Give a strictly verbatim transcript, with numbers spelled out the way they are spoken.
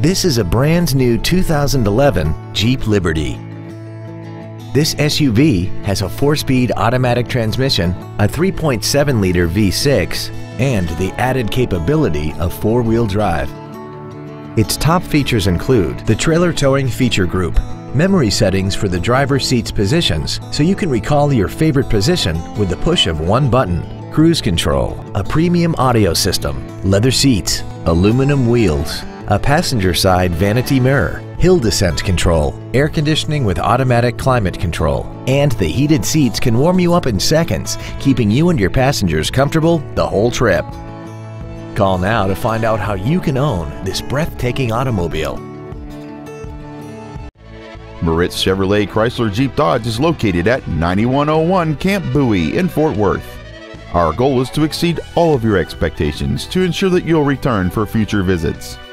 This is a brand new two thousand eleven Jeep Liberty. This S U V has a four-speed automatic transmission, a three point seven liter V six, and the added capability of four-wheel drive. Its top features include the trailer towing feature group, memory settings for the driver's seat's positions so you can recall your favorite position with the push of one button, cruise control, a premium audio system, leather seats, aluminum wheels, a passenger side vanity mirror, hill descent control, air conditioning with automatic climate control, and the heated seats can warm you up in seconds, keeping you and your passengers comfortable the whole trip. Call now to find out how you can own this breathtaking automobile. Moritz Chevrolet Chrysler Jeep Dodge is located at ninety-one oh one Camp Bowie in Fort Worth. Our goal is to exceed all of your expectations to ensure that you'll return for future visits.